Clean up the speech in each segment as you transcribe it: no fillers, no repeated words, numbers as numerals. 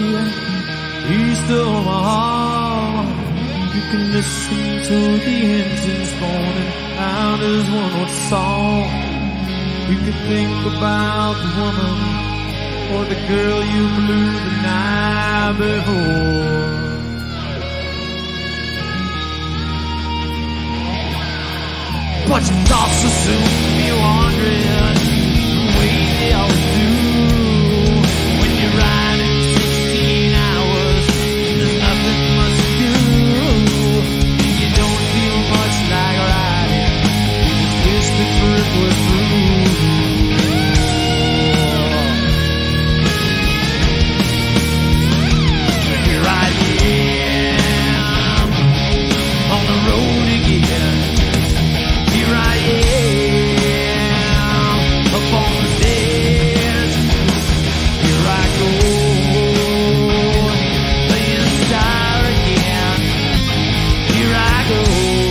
east of Omaha. You can listen to the engines moaning out as one old song. You can think about the woman or the girl you blew the night before. But your thoughts will soon be wandering the way they always do. When you're riding 16 hours, there's nothing much to do. You don't feel much like riding, you just wish the trip was through. Here I am on the road again. Here I am up on the stairs. Here I go, playing star again. Here I go,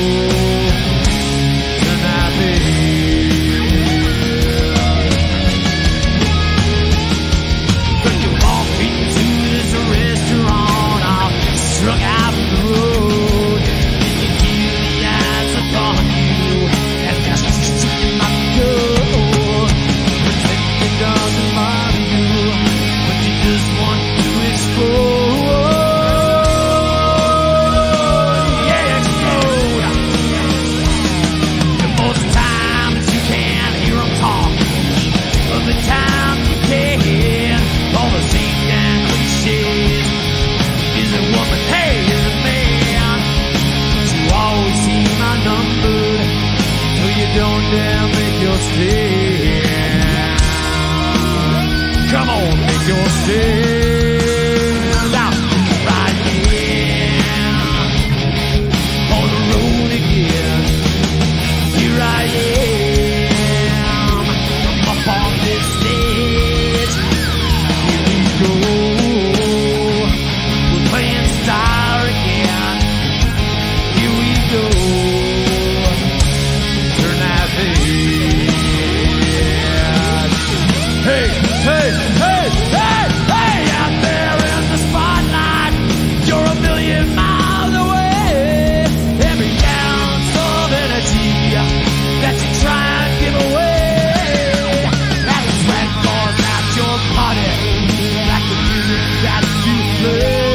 tonight, babe. When you walk into this restaurant, all strung out the road, and you feel the eyes upon you. It doesn't bother you, but you just want to explode. Yeah, explode. The most times you can hear them talk, but the time you can, all the same damn cliches. Is a woman, hey, is a man. But you always seem outnumbered, so you don't dare make your stand. Come on, make your stand out right here on the road again. Here I am up on this stage. Here we go, we're playing star again. Here we go, turn out page. Hey, hey, hey, hey, hey, out there in the spotlight, you're a million miles away. Every ounce of energy that you try and give away, that sweat goes out your body like the music that you play.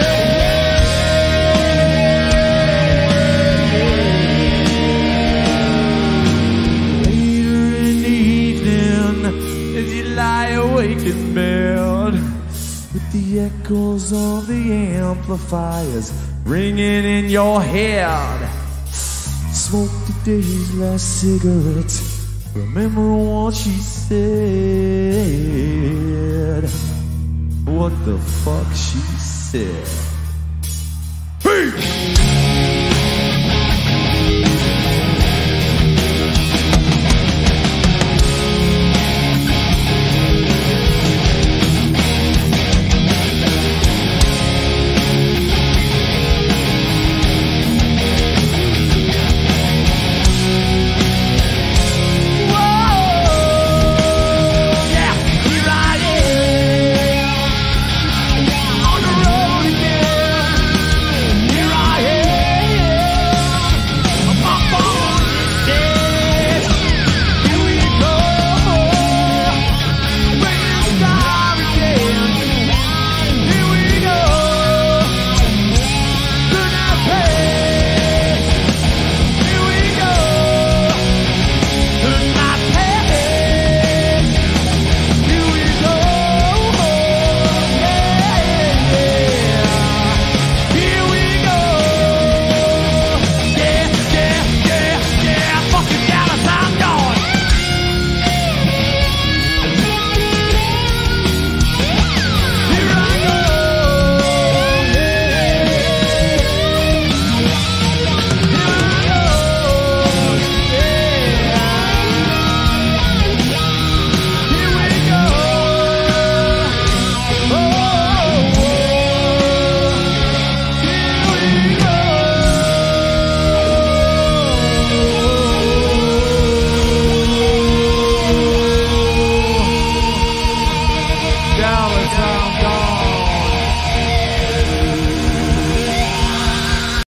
Later in the evening, as you lie awake in bed, with the echoes of the amplifiers ringing in your head, smoke today's last cigarette. Remember what she said. What the fuck she said.